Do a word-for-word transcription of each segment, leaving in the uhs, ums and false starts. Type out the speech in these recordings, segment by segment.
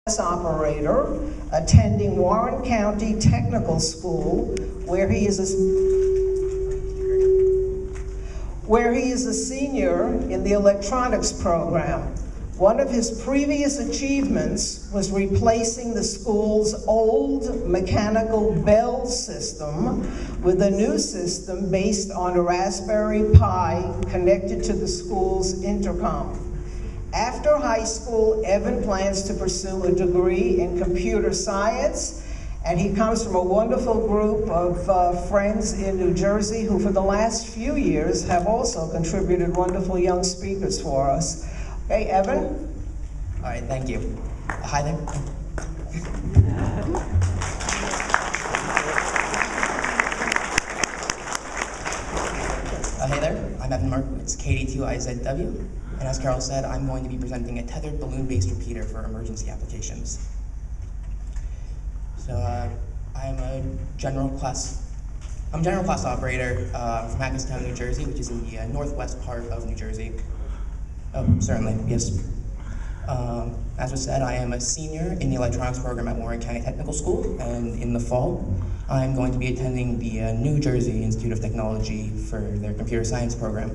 operator attending Warren County Technical School, where he is a, where he is a senior in the electronics program. One of his previous achievements was replacing the school's old mechanical bell system with a new system based on a Raspberry Pi connected to the school's intercom. After high school, Evan plans to pursue a degree in computer science, and he comes from a wonderful group of uh, friends in New Jersey who for the last few years have also contributed wonderful young speakers for us. Okay, Evan? All right, thank you. Uh, hi there. uh, hey there, I'm Evan Markowitz, K D two I Z W. And as Carol said, I'm going to be presenting a tethered balloon-based repeater for emergency applications. So uh, I'm a general class, I'm a general class operator uh, from Hackettstown, New Jersey, which is in the uh, northwest part of New Jersey. Oh, certainly, yes. Um, as was said, I am a senior in the electronics program at Warren County Technical School, and in the fall, I'm going to be attending the uh, New Jersey Institute of Technology for their computer science program.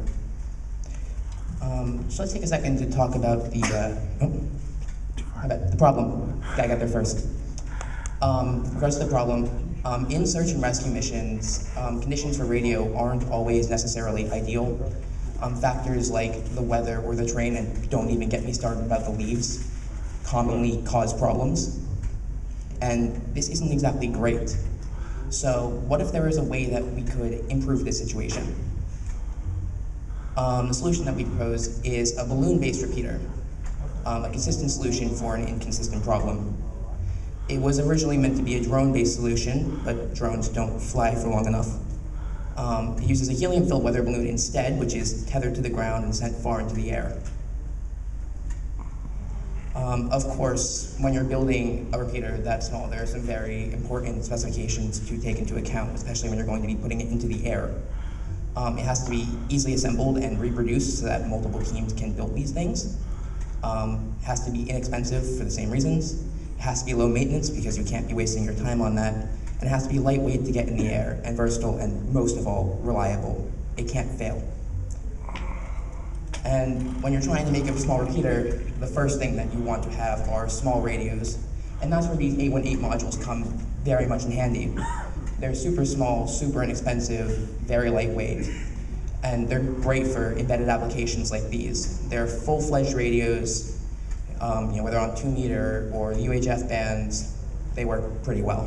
Um, so let's take a second to talk about the, uh, oh, about the problem. Gotta get there first. Um, with regards to the problem, um, in search and rescue missions, um, conditions for radio aren't always necessarily ideal. Um, factors like the weather or the terrain, and don't even get me started about the leaves, commonly cause problems. And this isn't exactly great. So what if there is a way that we could improve this situation? Um, the solution that we propose is a balloon-based repeater, um, a consistent solution for an inconsistent problem. It was originally meant to be a drone-based solution, but drones don't fly for long enough. Um, it uses a helium-filled weather balloon instead, which is tethered to the ground and sent far into the air. Um, of course, when you're building a repeater that small, there are some very important specifications to take into account, especially when you're going to be putting it into the air. Um, it has to be easily assembled and reproduced so that multiple teams can build these things. Um, it has to be inexpensive for the same reasons. It has to be low maintenance because you can't be wasting your time on that. And it has to be lightweight to get in the air, and versatile, and most of all, reliable. It can't fail. And when you're trying to make a small repeater, the first thing that you want to have are small radios. And that's where these eight one eight modules come very much in handy. They're super small, super inexpensive, very lightweight, and they're great for embedded applications like these. They're full-fledged radios, um, you know, whether on two meter or the U H F bands, they work pretty well.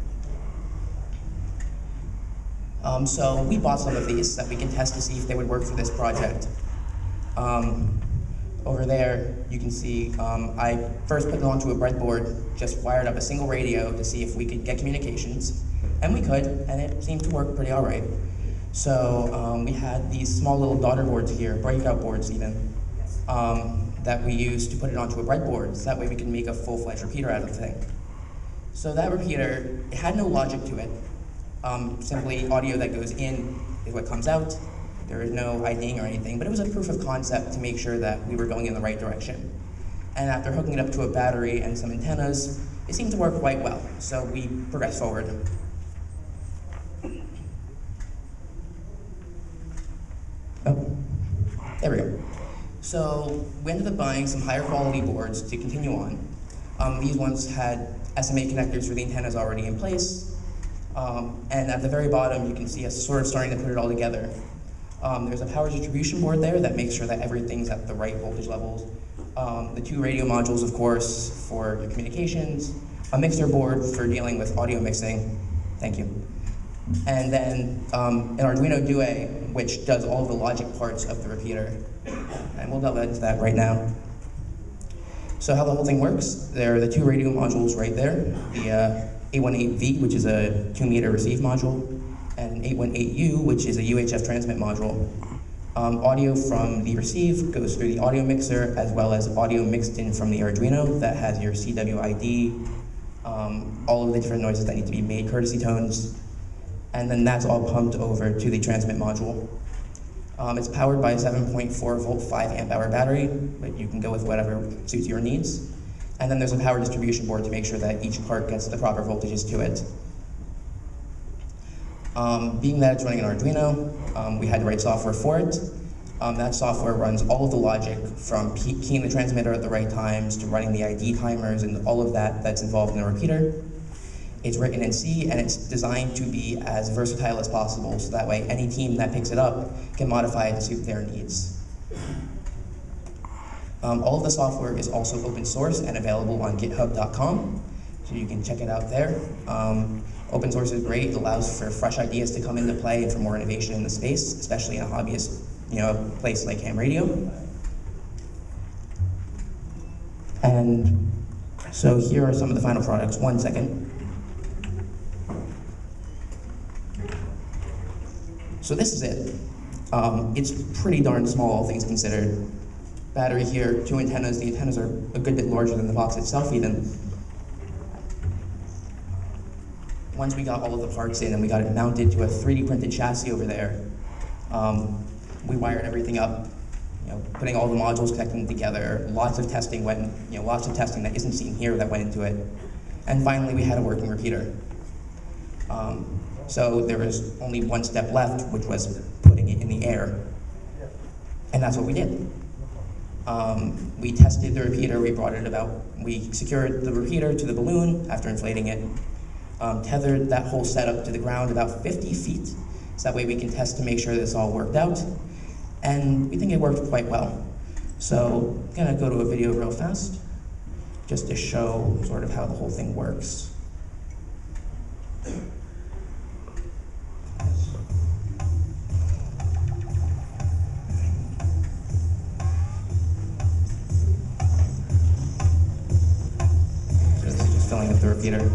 Um, so we bought some of these so that we can test to see if they would work for this project. Um, over there, you can see um, I first put them onto a breadboard, just wired up a single radio to see if we could get communications. And we could, and it seemed to work pretty all right. So um, we had these small little daughter boards here, breakout boards even, um, that we used to put it onto a breadboard, so that way we could make a full-fledged repeater out of the thing. So that repeater, it had no logic to it. Um, simply audio that goes in is what comes out. There is no IDing or anything, but it was a proof of concept to make sure that we were going in the right direction. And after hooking it up to a battery and some antennas, it seemed to work quite well, so we progressed forward. Oh, there we go. So we ended up buying some higher quality boards to continue on. Um, these ones had S M A connectors for the antennas already in place. Um, and at the very bottom, you can see us sort of starting to put it all together. Um, there's a power distribution board there that makes sure that everything's at the right voltage levels. Um, the two radio modules, of course, for your communications. A mixer board for dealing with audio mixing. Thank you. And then um, an Arduino Due, which does all of the logic parts of the repeater. And we'll delve into that right now. So how the whole thing works, there are the two radio modules right there. The uh, eight one eight V, which is a two meter receive module, and an eight one eight U, which is a U H F transmit module. Um, audio from the receive goes through the audio mixer, as well as audio mixed in from the Arduino that has your C W I D, um, all of the different noises that need to be made, courtesy tones, and then that's all pumped over to the transmit module. Um, it's powered by a seven point four volt, five amp hour battery, but you can go with whatever suits your needs. And then there's a power distribution board to make sure that each part gets the proper voltages to it. Um, being that it's running an Arduino, um, we had to write software for it. Um, that software runs all of the logic from keying the transmitter at the right times to running the I D timers and all of that that's involved in a repeater. It's written in C, and it's designed to be as versatile as possible, so that way any team that picks it up can modify it to suit their needs. Um, all of the software is also open source and available on github dot com, so you can check it out there. Um, open source is great. It allows for fresh ideas to come into play and for more innovation in the space, especially in a hobbyist you know, place like ham radio. And so here are some of the final products. One second. So this is it. Um, it's pretty darn small, all things considered. Battery here, two antennas. The antennas are a good bit larger than the box itself even. Once we got all of the parts in and we got it mounted to a three D printed chassis over there, um, we wired everything up, you know, putting all the modules, connecting them together. Lots of testing went, you know, lots of testing that isn't seen here that went into it. And finally, we had a working repeater. Um, so there was only one step left, which was putting it in the air. And that's what we did. Um, we tested the repeater, we brought it about, we secured the repeater to the balloon after inflating it, um, tethered that whole setup to the ground about fifty feet, so that way we can test to make sure this all worked out. And we think it worked quite well. So I'm gonna go to a video real fast, just to show sort of how the whole thing works. So this is just filling up the repeater.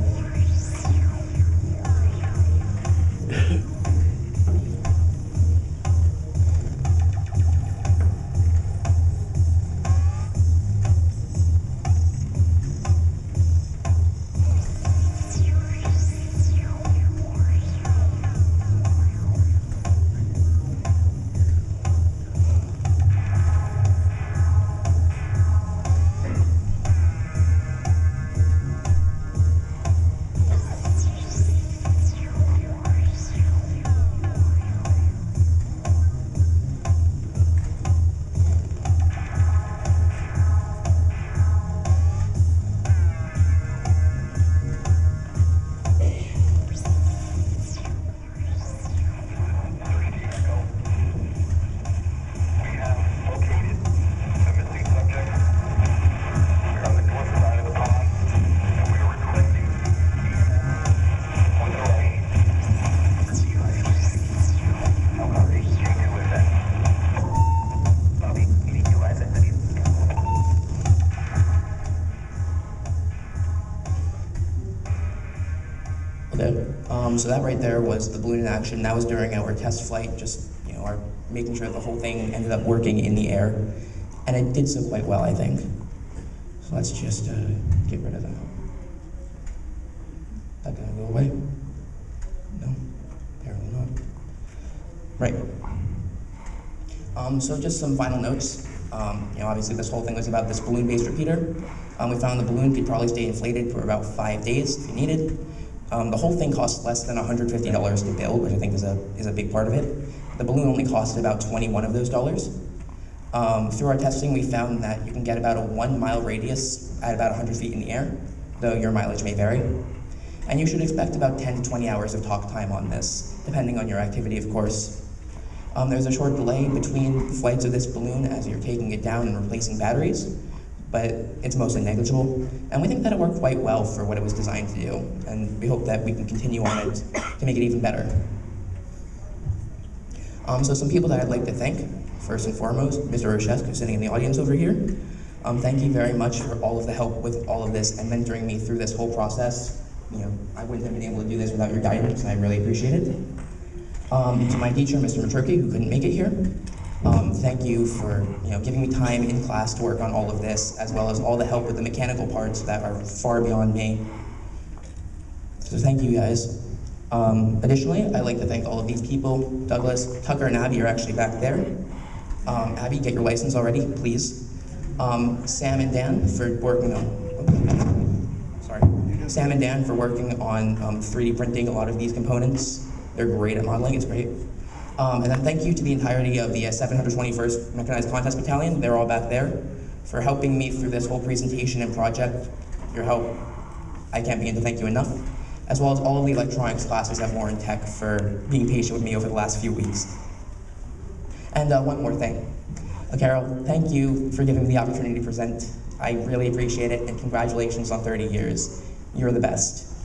Um, so that right there was the balloon in action. That was during our test flight, just you know, our making sure the whole thing ended up working in the air, and it did so quite well, I think. So let's just uh, get rid of that. That gonna go away? No, apparently not. Right. Um, so just some final notes. Um, you know, obviously this whole thing was about this balloon-based repeater. Um, we found the balloon could probably stay inflated for about five days if you needed. Um, the whole thing cost less than one hundred fifty dollars to build, which I think is a, is a big part of it. The balloon only costed about twenty-one of those dollars. Um, through our testing, we found that you can get about a one mile radius at about one hundred feet in the air, though your mileage may vary. And you should expect about ten to twenty hours of talk time on this, depending on your activity, of course. Um, there's a short delay between flights of this balloon as you're taking it down and replacing batteries, but it's mostly negligible. And we think that it worked quite well for what it was designed to do, and we hope that we can continue on it to make it even better. Um, so some people that I'd like to thank, first and foremost, Mister Rochesk, who's sitting in the audience over here. Um, thank you very much for all of the help with all of this and mentoring me through this whole process. You know, I wouldn't have been able to do this without your guidance, and I really appreciate it. Um, to my teacher, Mister Maturki, who couldn't make it here. Um, thank you for you know, giving me time in class to work on all of this, as well as all the help with the mechanical parts that are far beyond me. So thank you guys. Um, additionally, I'd like to thank all of these people. Douglas, Tucker, and Abby are actually back there. Um, Abby, get your license already, please. Um, Sam and Dan for working on, sorry, Sam and Dan for working on um, three D printing a lot of these components. They're great at modeling, it's great. Um, and then thank you to the entirety of the uh, seven hundred twenty-first Mechanized Contest Battalion, they're all back there, for helping me through this whole presentation and project. Your help, I can't begin to thank you enough, as well as all of the electronics classes at Warren Tech for being patient with me over the last few weeks. And uh, one more thing. Uh, Carol, thank you for giving me the opportunity to present. I really appreciate it, and congratulations on thirty years. You're the best.